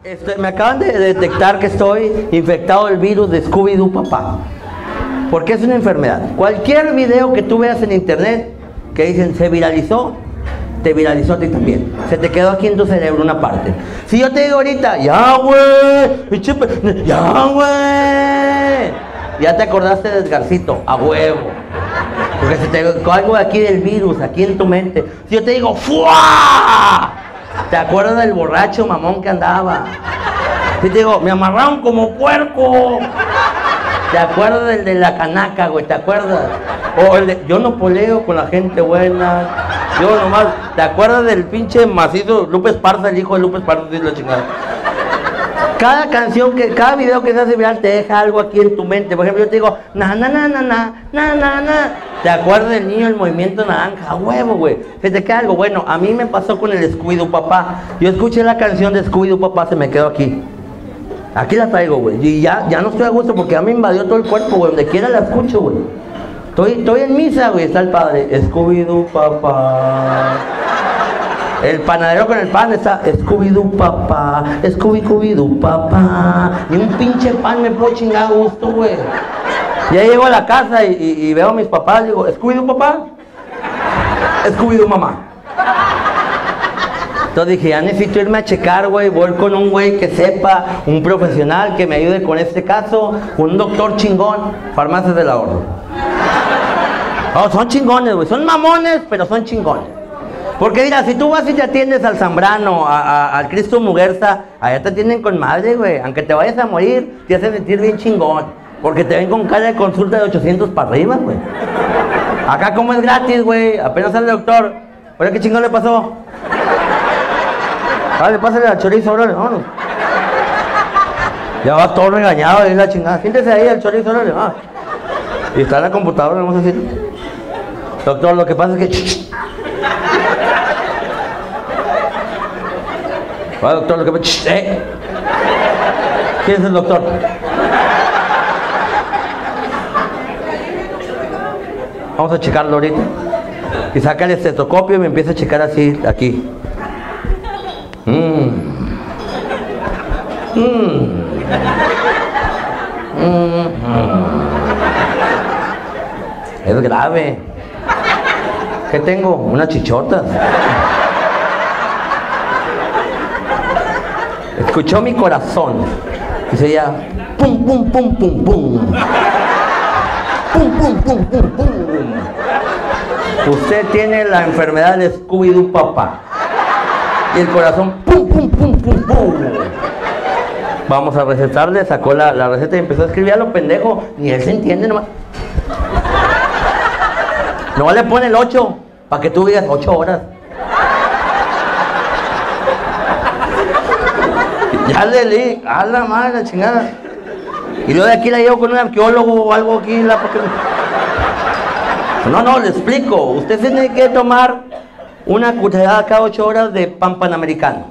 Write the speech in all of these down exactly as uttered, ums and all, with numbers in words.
Este, me acaban de detectar que estoy infectado del virus de Scooby-Doo papá. Porque es una enfermedad. Cualquier video que tú veas en internet que dicen se viralizó, te viralizó a ti también. Se te quedó aquí en tu cerebro una parte. Si yo te digo ahorita, ya güey, ya güey, ya te acordaste de Edgarcito, a huevo. Porque se te quedó algo aquí del virus, aquí en tu mente. Si yo te digo, ¡fua! ¿Te acuerdas del borracho mamón que andaba? Si te digo, me amarraron como puerco. ¿Te acuerdas del de la canaca, güey? ¿Te acuerdas? O el de, yo no poleo con la gente buena. Yo nomás, ¿te acuerdas del pinche macizo Lupe Esparza, el hijo de Lupe Esparza? Sí, la chingada. Cada canción, que, cada video que se hace viral te deja algo aquí en tu mente. Por ejemplo, yo te digo, na, na, na, na, na, na, na, na. ¿Te acuerdas del niño del movimiento naranja? Huevo, güey. Se te queda algo. Bueno, a mí me pasó con el Scooby-Doo papá. Yo escuché la canción de Scooby-Doo papá, se me quedó aquí. Aquí la traigo, güey. Y ya, ya no estoy a gusto porque ya me invadió todo el cuerpo, güey. Donde quiera la escucho, güey. Estoy, estoy en misa, güey. Está el padre. Scooby-Doo papá. El panadero con el pan está Scooby-Doo papá, Scooby-Scooby-Doo papá. Ni un pinche pan me puedo chingar a gusto, güey. Ya llego a la casa y, y, y veo a mis papás y digo, ¿Scooby-Doo papá? Scooby-Doo mamá. Entonces dije, ya necesito irme a checar, güey. Voy con un güey que sepa, un profesional que me ayude con este caso, con un doctor chingón, Farmacias del Ahorro. Oh, son chingones, güey. Son mamones, pero son chingones. Porque mira, si tú vas y te atiendes al Zambrano, a, a, al Cristo Muguerza, allá te atienden con madre, güey. Aunque te vayas a morir, te hacen sentir bien chingón. Porque te ven con cara de consulta de ochocientos para arriba, güey. Acá como es gratis, güey, apenas sale el doctor. Oye, ¿qué chingón le pasó? Vale, pásale al chorizo, órale, vámonos. Ya vas todo regañado, ahí la chingada. Siéntese ahí al chorizo, órale, va. Y está en la computadora, vamos a decir. Doctor, lo que pasa es que... Va, doctor, lo que pasa... ¿Eh? ¿Quién es el doctor? Vamos a checarlo ahorita. Y saca el estetoscopio y me empieza a checar así, aquí. Mmm. Mmm. Mmm. Es grave. ¿Qué tengo? Unas chichotas. Escuchó mi corazón. Dice ya, pum, pum, pum, pum, pum. Pum, pum, pum, pum, pum. Usted tiene la enfermedad de Scooby-Doo papá. Y el corazón, pum, pum, pum, pum, pum. Vamos a recetarle, sacó la, la receta y empezó a escribir a lo pendejo. Ni él se entiende nomás. Nomás le pone el ocho, para que tú digas ocho horas. Ya le leí, a la madre, la chingada. Y luego de aquí la llevo con un arqueólogo o algo aquí. La... No, no, le explico. Usted tiene que tomar una cucharada cada ocho horas de pan panamericano.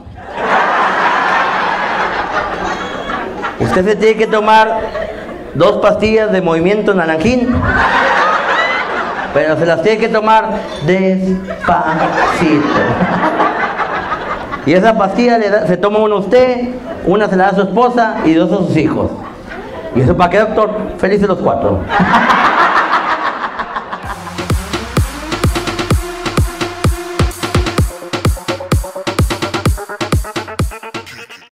Usted se tiene que tomar dos pastillas de movimiento naranjín, pero se las tiene que tomar despacito. Y esa pastilla le da, se toma una a usted, una se la da a su esposa y dos a sus hijos. ¿Y eso para qué, doctor? Felices los cuatro.